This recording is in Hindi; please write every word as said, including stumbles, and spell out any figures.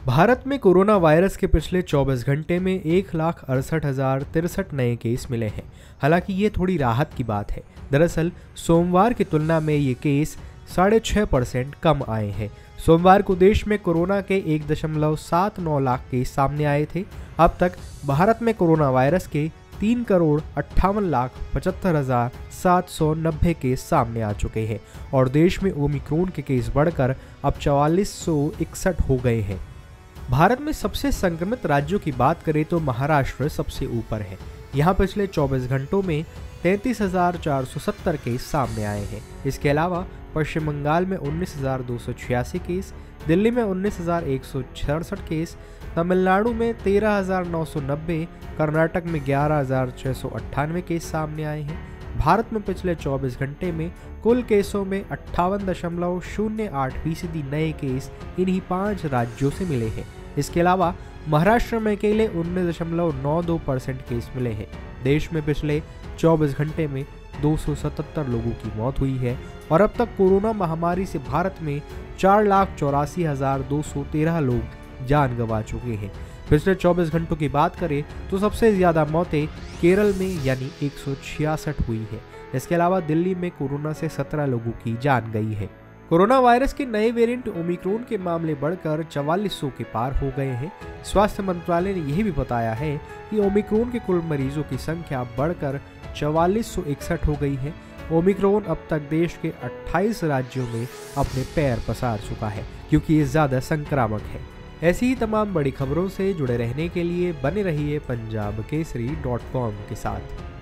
भारत में कोरोना वायरस के पिछले चौबीस घंटे में एक लाख अड़सठ हजार तिरसठ नए केस मिले हैं। हालांकि ये थोड़ी राहत की बात है। दरअसल सोमवार की तुलना में ये केस साढ़े छः परसेंट कम आए हैं। सोमवार को देश में कोरोना के एक दशमलव सात नौ लाख केस सामने आए थे। अब तक भारत में कोरोना वायरस के तीन करोड़ अट्ठावन लाख पचहत्तर हजार सात सौ नब्बे केस सामने आ चुके हैं और देश में ओमिक्रॉन के केस बढ़कर अब चवालीस सौ इकसठ हो गए हैं। भारत में सबसे संक्रमित राज्यों की बात करें तो महाराष्ट्र सबसे ऊपर है। यहाँ पिछले चौबीस घंटों में तैंतीस हजार चार सौ सत्तर केस सामने आए हैं। इसके अलावा पश्चिम बंगाल में उन्नीस हजार दो सौ छियासी केस, दिल्ली में उन्नीस हजार एक सौ छियासठ केस, तमिलनाडु में तेरह हजार नौ सौ नब्बे, कर्नाटक में ग्यारह हजार छः सौ अट्ठानवे केस सामने आए हैं। भारत में पिछले चौबीस घंटे में कुल केसों में अट्ठावन दशमलव शून्य आठ फीसदी नए केस इन्हीं पाँच राज्यों से मिले हैं। इसके अलावा महाराष्ट्र में अकेले उन्नीस दशमलव नौ दो परसेंट केस मिले हैं। देश में पिछले चौबीस घंटे में दो सौ सतहत्तर लोगों की मौत हुई है और अब तक कोरोना महामारी से भारत में चार लाख चौरासी हजार दो सौ तेरह लोग जान गंवा चुके हैं। पिछले चौबीस घंटों की बात करें तो सबसे ज्यादा मौतें केरल में यानी एक सौ छियासठ हुई है। इसके अलावा दिल्ली में कोरोना से सत्रह लोगों की जान गई है। कोरोना वायरस के नए वेरिएंट ओमिक्रॉन के मामले बढ़कर चवालीस सौ के पार हो गए हैं। स्वास्थ्य मंत्रालय ने यह भी बताया है कि ओमिक्रॉन के कुल मरीजों की संख्या बढ़कर चवालीस सौ इकसठ हो गई है। ओमिक्रॉन अब तक देश के अट्ठाईस राज्यों में अपने पैर पसार चुका है क्योंकि ये ज्यादा संक्रामक है। ऐसी ही तमाम बड़ी खबरों से जुड़े रहने के लिए बने रहिए पंजाब केसरी डॉट कॉम के साथ।